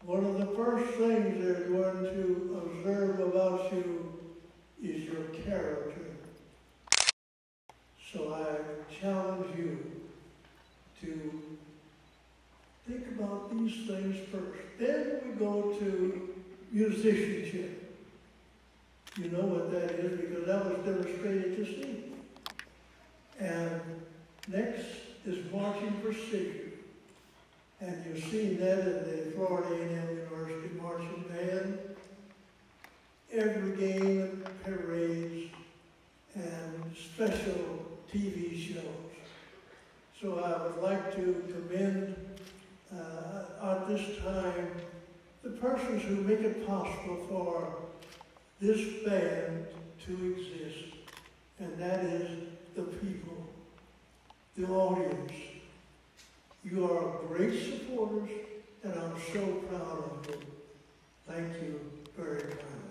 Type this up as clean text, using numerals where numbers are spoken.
one of the first things they're going to observe about you is your character. So I challenge you to think about these things first. Then we go to musicianship. You know what that is because that was demonstrated this evening. And next is marching precision. And you've seen that in the Florida A&M University Marching Band. Every game and parades and special TV shows. So I would like to commend at this time the persons who make it possible for this band to exist, and that is the people, the audience. You are great supporters, and I'm so proud of you. Thank you very much.